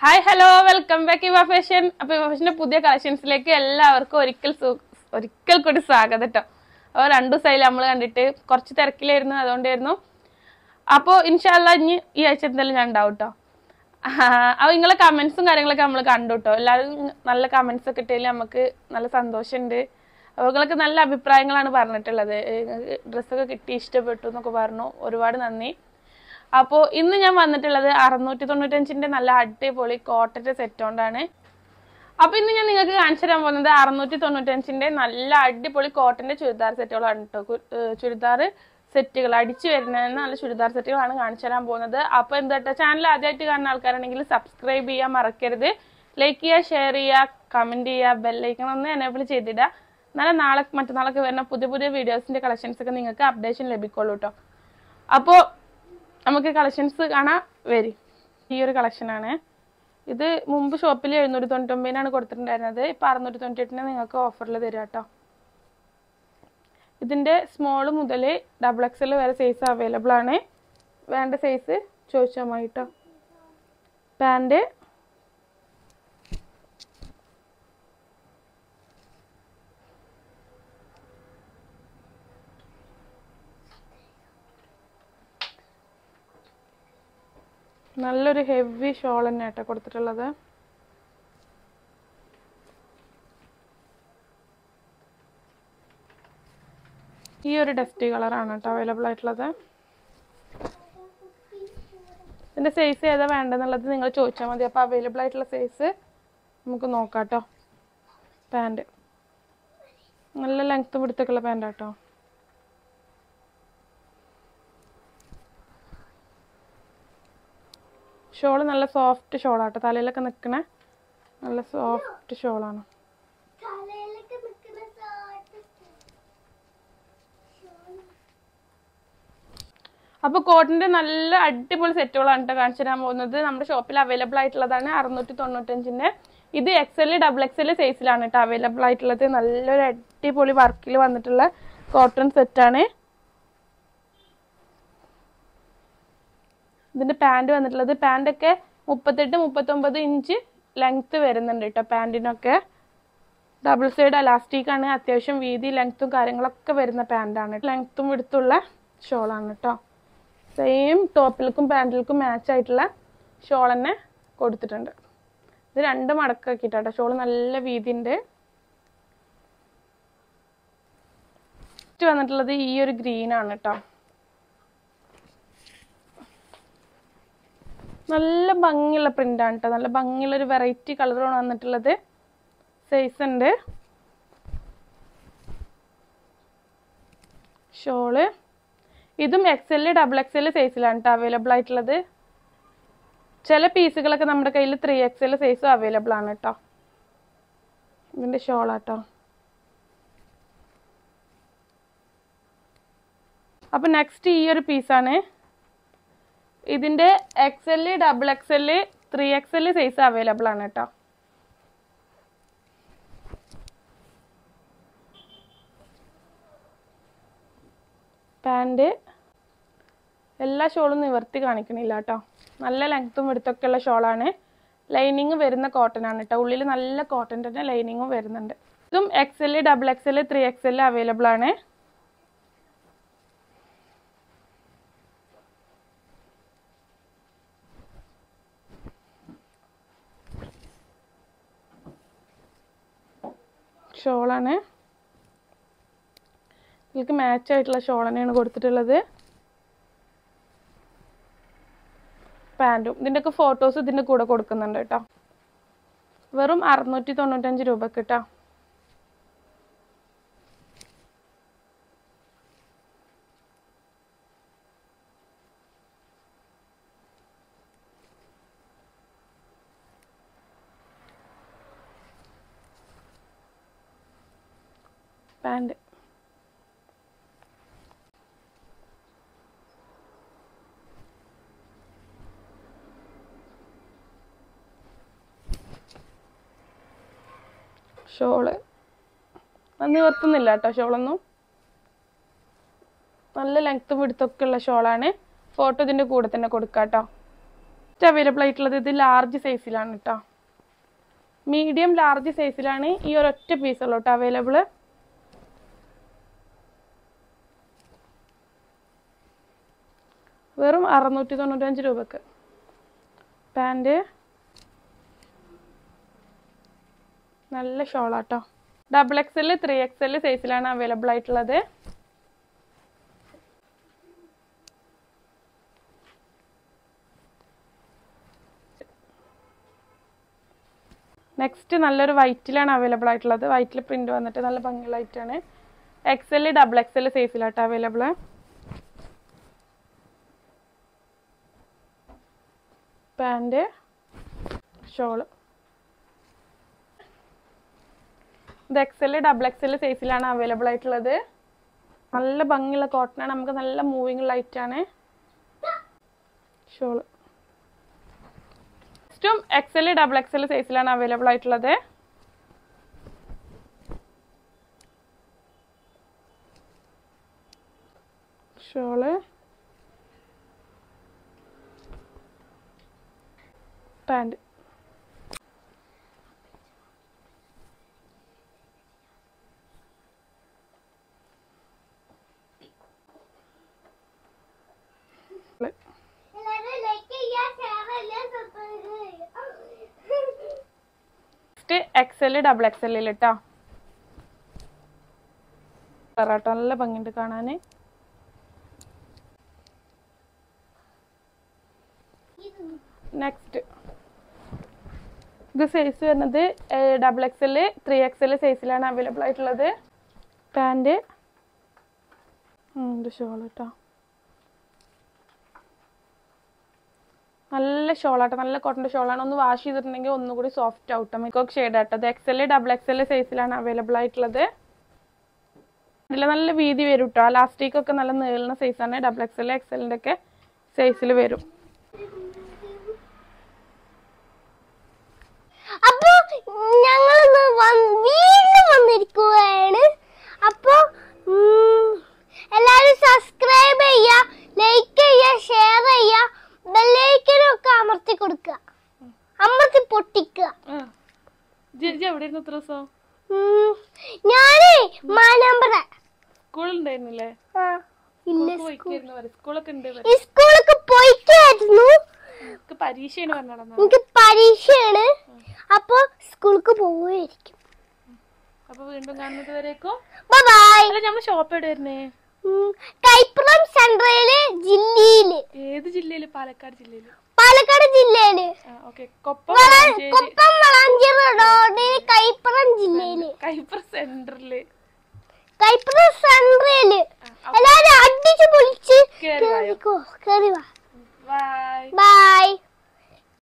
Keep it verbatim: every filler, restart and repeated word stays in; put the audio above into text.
Hi hello welcome back Iva fashion. അപ്പൊ ഇവ ഫാഷന്റെ പുതിയ കളക്ഷൻസിലേക്ക് എല്ലാവർക്കും ഒരിക്കൽ ഒരിക്കൽ കൂടി സ്വാഗതം കേട്ടോ. അപ്പോൾ രണ്ടു ദിവസമായില്ല നമ്മൾ കണ്ടിട്ട്, കുറച്ച് തിരക്കിലായിരുന്നു, അതുകൊണ്ടായിരുന്നു. അപ്പോൾ ഇൻഷാല്ല ഇനി ഈ ആഴ്ച എന്തായാലും ഞാൻ ഉണ്ടാവും കേട്ടോ. അപ്പോൾ നിങ്ങളെ കമന്റ്സും കാര്യങ്ങളൊക്കെ നമ്മൾ കണ്ടു കേട്ടോ. എല്ലാവരും നല്ല കമന്റ്സ് ഒക്കെ ഇട്ടതിൽ നമുക്ക് നല്ല സന്തോഷമുണ്ട്. അപ്പോൾ നിങ്ങൾക്ക് നല്ല അഭിപ്രായങ്ങളാണ് പറഞ്ഞിട്ടുള്ളത്. ഡ്രസ്സൊക്കെ കിട്ടി, ഇഷ്ടപ്പെട്ടു എന്നൊക്കെ പറഞ്ഞു. ഒരുപാട് നന്ദി. അപ്പോൾ ഇന്ന് ഞാൻ വന്നിട്ടുള്ളത് അറുന്നൂറ്റി തൊണ്ണൂറ്റഞ്ചിന്റെ നല്ല അടിപൊളി കോട്ടന്റെ സെറ്റ് കൊണ്ടാണ്. അപ്പൊ ഇന്ന് ഞാൻ നിങ്ങൾക്ക് കാണിച്ചു തരാൻ പോകുന്നത് അറുന്നൂറ്റി തൊണ്ണൂറ്റഞ്ചിന്റെ നല്ല അടിപൊളി കോട്ടന്റെ ചുരിദാർ സെറ്റുകളാണ് കേട്ടോ. ചുരിദാർ സെറ്റുകൾ അടിച്ചു വരുന്ന നല്ല ചുരിദാർ സെറ്റുകളാണ് കാണിച്ചു തരാൻ പോകുന്നത്. അപ്പൊ എന്താ ചാനൽ ആദ്യമായിട്ട് കാണുന്ന ആൾക്കാരാണെങ്കിൽ സബ്സ്ക്രൈബ് ചെയ്യാൻ മറക്കരുത്. ലൈക്ക് ചെയ്യുക, ഷെയർ ചെയ്യുക, കമന്റ് ചെയ്യുക, ബെല്ലൈക്കൺ ഒന്ന് എനേബിൾ ചെയ്തിടുക. എന്നാലും നാളെ മറ്റന്നാളൊക്കെ വരുന്ന പുതിയ പുതിയ വീഡിയോസിന്റെ കളക്ഷൻസ് ഒക്കെ നിങ്ങൾക്ക് അപ്ഡേഷൻ ലഭിക്കുള്ളൂ കേട്ടോ. അപ്പോൾ നമുക്ക് കളക്ഷൻസ് കാണാൻ വരും. ഈ ഒരു കളക്ഷനാണ് ഇത്. മുമ്പ് ഷോപ്പിൽ എഴുന്നൂറ്റി തൊണ്ണൂറ്റൊമ്പതിനാണ് കൊടുത്തിട്ടുണ്ടായിരുന്നത്. ഇപ്പൊ അറുന്നൂറ്റി തൊണ്ണൂറ്റി എട്ടിന് നിങ്ങൾക്ക് ഓഫറിൽ തരാം കേട്ടോ. ഇതിന്റെ സ്മോൾ മുതൽ ഡബിൾ എക്സൽ വരെ സൈസ് അവൈലബിൾ ആണ്. വേണ്ട സൈസ് ചോദിച്ചാൽ മതി കേട്ടോ. പാൻറ് നല്ലൊരു ഹെവി ഷോൾ തന്നെ ആട്ടോ കൊടുത്തിട്ടുള്ളത്. ഈ ഒരു ഡസ്റ്റി കളറാണ് കേട്ടോ അവൈലബിൾ ആയിട്ടുള്ളത്. ഇതിന്റെ സൈസ് ഏതാ വേണ്ടെന്നുള്ളത് നിങ്ങൾ ചോദിച്ചാൽ മതി. അപ്പോൾ അവൈലബിൾ ആയിട്ടുള്ള സൈസ് നമുക്ക് നോക്കാം കേട്ടോ. പാൻറ് നല്ല ലെങ്ത്തും പിടുത്തൊക്കെയുള്ള പാൻ്റ് ആട്ടോ. ഷോള് നല്ല സോഫ്റ്റ് ഷോളാട്ടോ. തലയിലൊക്കെ നിൽക്കണ നല്ല സോഫ്റ്റ് ഷോളാണ്. അപ്പോൾ കോട്ടന്റെ നല്ല അടിപൊളി സെറ്റുകളാണ് കേട്ടോ കാണിച്ചു തരാൻ പോകുന്നത്. നമ്മുടെ ഷോപ്പിൽ അവൈലബിൾ ആയിട്ടുള്ളതാണ് അറുന്നൂറ്റി തൊണ്ണൂറ്റഞ്ചിന്റെ. ഇത് എക്സൽ ഡബിൾ എക്സൽ സൈസിലാണ് കേട്ടോ അവൈലബിൾ ആയിട്ടുള്ളത്. നല്ലൊരു അടിപൊളി വർക്കിൽ വന്നിട്ടുള്ള കോട്ടൺ സെറ്റാണ്. ഇതിന്റെ പാൻറ് വന്നിട്ടുള്ളത്, പാൻറ്റൊക്കെ മുപ്പത്തെട്ട് മുപ്പത്തൊമ്പത് ഇഞ്ച് ലെങ്ത്ത് വരുന്നുണ്ട് കേട്ടോ. പാൻറ്റിനൊക്കെ ഡബിൾ സൈഡ് അലാസ്റ്റിക് ആണ്. അത്യാവശ്യം വീതി ലെങ്ത്തും കാര്യങ്ങളൊക്കെ വരുന്ന പാൻറ്റാണ്. ലെങ്ത്തും എടുത്തുള്ള ഷോളാണ് കേട്ടോ. സെയിം ടോപ്പിൽക്കും പാൻറ്റിൽക്കും മാച്ച് ആയിട്ടുള്ള ഷോൾ തന്നെ കൊടുത്തിട്ടുണ്ട്. ഇത് രണ്ട് മടക്കാക്കിയിട്ടാട്ടോ. ഷോൾ നല്ല വീതിയുണ്ട്. വന്നിട്ടുള്ളത് ഈ ഒരു ഗ്രീൻ ആണ് കേട്ടോ. നല്ല ഭംഗിയുള്ള പ്രിന്റാണ് കേട്ടോ. നല്ല ഭംഗിയുള്ള ഒരു വെറൈറ്റി കളറാണ് വന്നിട്ടുള്ളത്. സൈസ് ഉണ്ട്. ഷോള് ഇതും എക്സല് ഡബിൾ എക്സല് സൈസിലാണ് കേട്ടോ അവൈലബിൾ ആയിട്ടുള്ളത്. ചില പീസുകളൊക്കെ നമ്മുടെ കയ്യിൽ ത്രീ എക്സൽ സൈസും അവൈലബിൾ ആണ് കേട്ടോ. ഇതിന്റെ ഷോളാട്ടോ. അപ്പൊ നെക്സ്റ്റ് ഈ ഒരു പീസാണ്. ഇതിന്റെ XL double XL three XL size available ആണ് കേട്ടോ. പാൻറ് എല്ലാ ഷോളും നിവർത്തി കാണിക്കണില്ല കേട്ടോ. നല്ല ലെങ്ത്തും എടുത്തൊക്കെ ഉള്ള ഷോളാണ്. ലൈനിങ് വരുന്ന കോട്ടൺ ആണ് കേട്ടോ. ഉള്ളിൽ നല്ല കോട്ടൺ തന്നെ ലൈനിങ്ങും വരുന്നുണ്ട്. ഇതും XL double XL three XL available ആണ്. ഷോളാണ്. ഇതിലേക്ക് മാച്ച് ആയിട്ടുള്ള ഷോൾ തന്നെയാണ് കൊടുത്തിട്ടുള്ളത്. പാൻറ്റും ഇതിൻ്റെയൊക്കെ ഫോട്ടോസ് ഇതിൻ്റെ കൂടെ കൊടുക്കുന്നുണ്ട് കേട്ടോ. വെറും അറുന്നൂറ്റി തൊണ്ണൂറ്റഞ്ച് രൂപക്ക് കേട്ടോ. പാൻറ് ഷോള് അത് നിവർത്തുന്നില്ല കേട്ടോ. ഷോളൊന്നും നല്ല ലെങ്ത്തും പിടുത്തൊക്കെ ഉള്ള ഷോളാണ്. ഫോട്ടോ ഇതിൻ്റെ കൂടെ തന്നെ കൊടുക്കാം കേട്ടോ. അവൈലബിൾ ആയിട്ടുള്ളത് ഇത് ലാർജ് സൈസിലാണ് കേട്ടോ. മീഡിയം ലാർജ് സൈസിലാണ് ഈ ഒരൊറ്റ പീസുള്ളൂ കേട്ടോ അവൈലബിൾ. വെറും അറുന്നൂറ്റി തൊണ്ണൂറ്റഞ്ച് രൂപക്ക്. പാൻറ് നല്ല ഷോളാട്ടോ. Double X L three X L സൈസിലാണ് അവൈലബിൾ ആയിട്ടുള്ളത്. നെക്സ്റ്റ് നല്ലൊരു വൈറ്റിലാണ് അവൈലബിൾ ആയിട്ടുള്ളത്. വൈറ്റിൽ പ്രിന്റ് വന്നിട്ട് നല്ല ഭംഗിയുള്ള ലൈറ്റാണ്. X L double X L സൈസിലാട്ടോ അവൈലബിൾ. പാൻറ് ഷോള് ഇത് X L double X L സൈസിലാണ് അവൈലബിൾ ആയിട്ടുള്ളത്. നല്ല ഭംഗിയുള്ള കോട്ടൺ ആണ്. നമുക്ക് നല്ല മൂവിങ് ലൈറ്റാണ്. ഷോള് ും X L double X L സൈസിലാണ് അവൈലബിൾ ആയിട്ടുള്ളത്. Shawl pant X L double X എല്ലിൽ കേട്ടോ. കളറാട്ടോ നല്ല ഭംഗിയുണ്ട് കാണാന്. നെക്സ്റ്റ് ഇത് സൈസ് വരുന്നത് double X L three X L സൈസിലാണ് അവൈലബിൾ ആയിട്ടുള്ളത്. പാൻറ് ഷോൾ കേട്ടോ. നല്ല ഷോളാട്ടോ. നല്ല കോട്ടൻ്റെ ഷോളാണ്. ഒന്ന് വാഷ് ചെയ്തിട്ടുണ്ടെങ്കിൽ ഒന്നുകൂടി സോഫ്റ്റ് ആവട്ടെ. മേക്കോക്ക് ഷെയ്ഡ് ആട്ടോ. ഇത് X L double X L സൈസിലാണ് അവൈലബിൾ ആയിട്ടുള്ളത്. ഇതിൽ നല്ല വീതി വരും കേട്ടോ. ലാസ്റ്റിക് ഒക്കെ നല്ല നീളുന്ന സൈസാണ്. ഡബിൾ എക്സ് എൽ എക്സ് എല്ലിൻ്റെ ഒക്കെ സൈസിൽ വരും. അപ്പൊ ഞങ്ങൾ വീണ്ടും വന്നിരിക്കുകയാണ്. അപ്പൊ എല്ലാരും സബ്സ്ക്രൈബ് ചെയ്യാ, ലൈക്ക് ചെയ്യാ, ഷെയർ ചെയ്യാ, ബെല്ലൈക്കനും ഒക്കെ അമർത്തി കൊടുക്കുക, അമർത്തി പൊട്ടിക്കുക. ഞാനേ മാനമ്പറ സ്കൂളുണ്ടായിരുന്നില്ലേ? സ്കൂളൊക്കെ പോയിക്കായിരുന്നു. എനിക്ക് പരീക്ഷയാണ്. അപ്പൊ സ്കൂൾക്ക് പോവായിരിക്കും. അപ്പൊ വീണ്ടും കാണുന്നത് വരേക്കും ബൈ. നമ്മൾ ഷോപ്പ് എവിടെ വരുന്നേ? കൈപ്പുറം സെൻട്രല് ജില്ലയില്. ഏത് ജില്ലയില്? പാലക്കാട് ജില്ലയില്. പാലക്കാട് ജില്ലയില് കൊപ്പം വളാഞ്ചേരി റോഡ്, കൈപ്പുറം ജില്ലയില്. കൈപ്പുറം സെന്ററില്. കൈപ്പുറം സെൻട്രല്. എല്ലാരും അടിച്ചു പൊളിച്ച് കേറി വാ. Bye by.